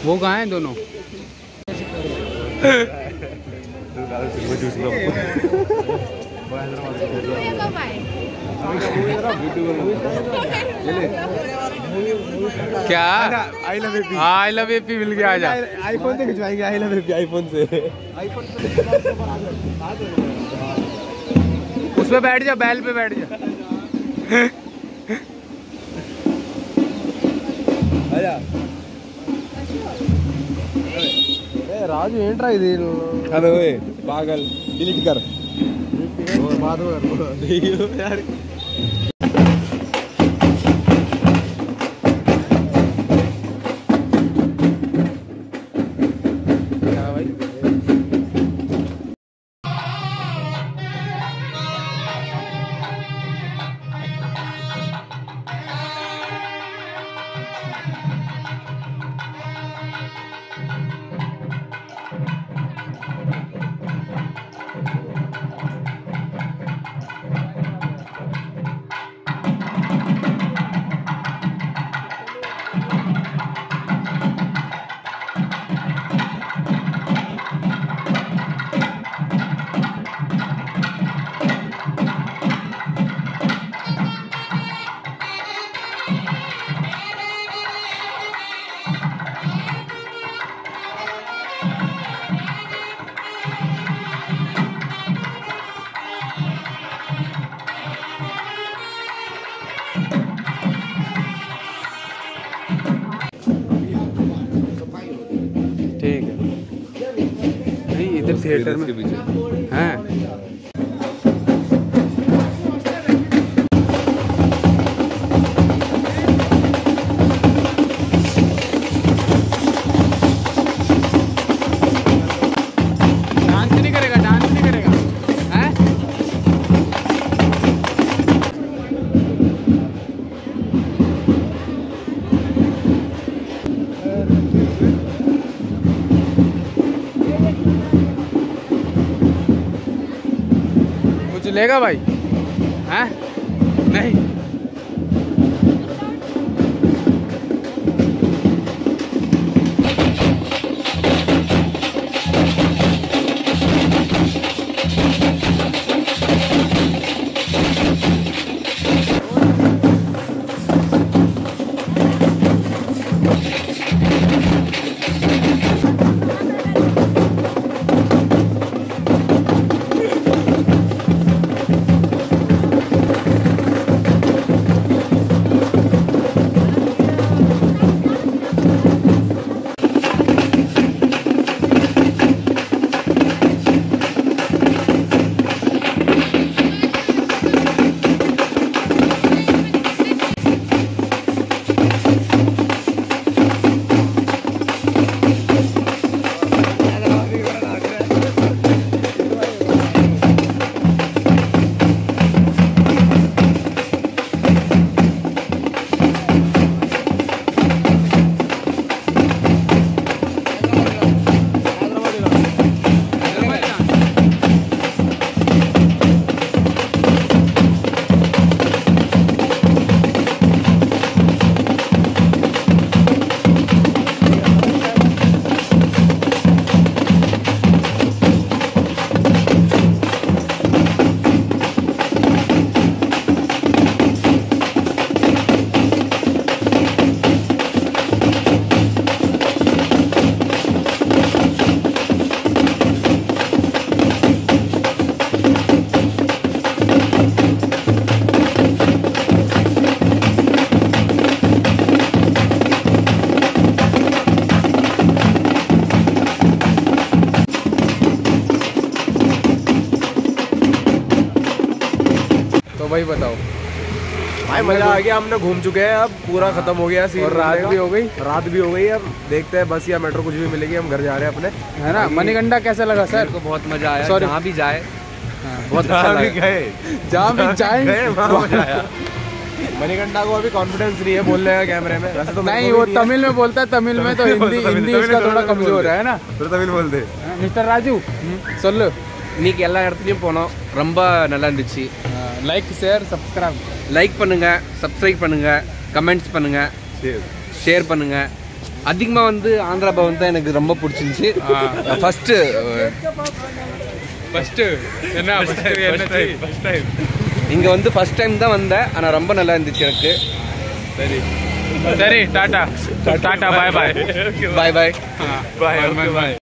वो कहाँ हैं दोनों? क्या आई लव एपी मिल गया? आजा आईफोन से खिंचवाएंगे। आई लव एपी आईफोन से। उस पे बैठ जा, बैल पे बैठ जा। आजा राजू एंट्रा इधर। अबे ओए पागल डिलीट कर और बात हो देखियो यार। ठीक है। नहीं इधर थिएटर में हैं। लेगा भाई? हैं? नहीं भाई बताओ। भाई मजा आ गया, हमने घूम चुके हैं, अब पूरा खत्म हो गया सीन। और रात भी हो गई। रात भी हो गई। अब देखते हैं बस या मेट्रो कुछ भी मिलेगी, हम घर जा रहे हैं अपने, है ना। मणिकंडा कैसा लगा सर? को बहुत मजा आया। जहाँ भी जाए बहुत अच्छा लगा। जहाँ भी जाए मजा आया। मणिकंडा को अभी कॉन्फिडेंस नहीं है बोलने का कैमरे में। वैसे तो नहीं, वो तमिल में बोलता है, तमिल में तो हिंदी उसका थोड़ा कमजोर है ना। तो तमिल बोलते। मिस्टर राजू சொல்லு இன்னைக்கு எல்லா இடத்துலயும் போனோம், ரொம்ப நல்லா இருந்துச்சு. லைக் ஷேர் சப்ஸ்கிரைப் லைக் பண்ணுங்க, சப்ஸ்கிரைப் பண்ணுங்க, கமெண்ட்ஸ் பண்ணுங்க, ஷேர் பண்ணுங்க. அதிகமாக வந்து ஆந்திரா பவன் தான் எனக்கு ரொம்ப பிடிச்சிருந்துச்சு. ஃபஸ்ட்டு இங்கே வந்து ஃபஸ்ட் டைம் தான் வந்தேன். ஆனால் ரொம்ப நல்லா இருந்துச்சு எனக்கு. சரி டாட்டா டாட்டா பாய் பாய் பாய் பாய் பாய் பாய்.